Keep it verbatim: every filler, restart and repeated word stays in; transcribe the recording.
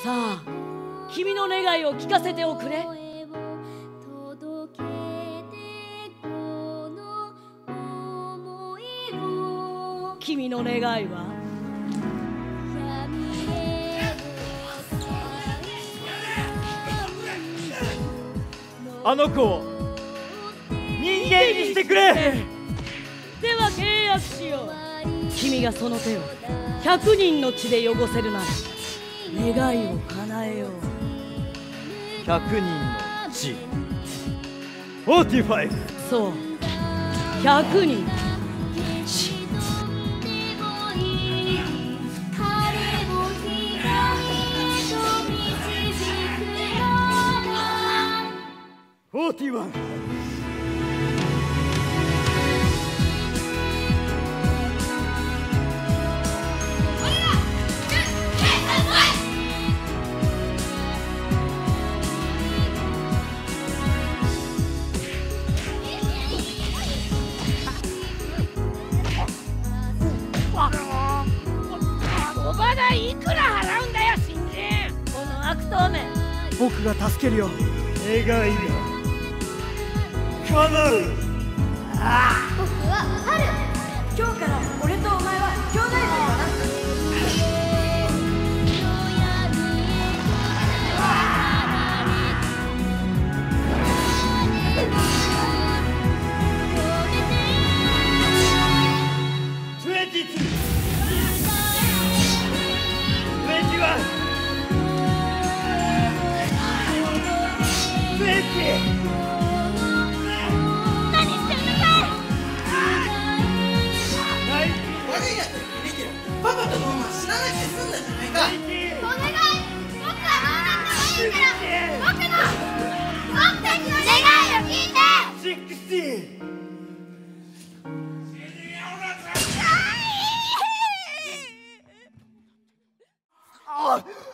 さあ、君の願いを聞かせておくれ。君の願いはあの子を人間にしてくれ。 では契約しよう。君がその手をひゃくにんの血で汚せるなら願いを叶えよう。 ひゃくにんの血。フォーティファイブ。 そう、ひゃくにんの血。 フォーティワン。 おば代いくら払うんだよ新人。 この悪党め。 僕が助けるよ。願いが叶う。 僕は春。今日から俺とお前は兄弟だよな。 トゥエンティツー、トゥエンティワン、トゥエンティ。 何してんのかい。 悪いやつに見てる。パパとママは死ななくて済んだじゃないか。 お願い。僕はどうなってもいいから僕の僕たちの願いを聞いて。 シックスティー。あっ。